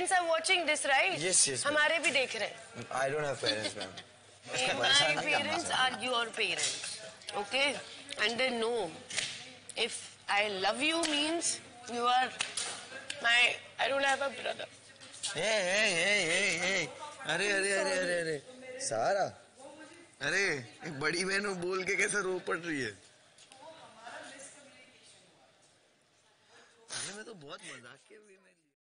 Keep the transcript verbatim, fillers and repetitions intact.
parents are watching this, right? Yes, yes. हमारे भी देख रहे हैं. I don't have parents, ma'am. My parents are your parents, okay? And they know if I love you means you are my. I don't have a brother. Hey, hey, hey, hey, hey. अरे अरे अरे अरे अरे सारा, अरे एक बड़ी बहन बोल के कैसे रो पड़ रही है? अरे मैं तो बहुत मजाक के भी नहीं.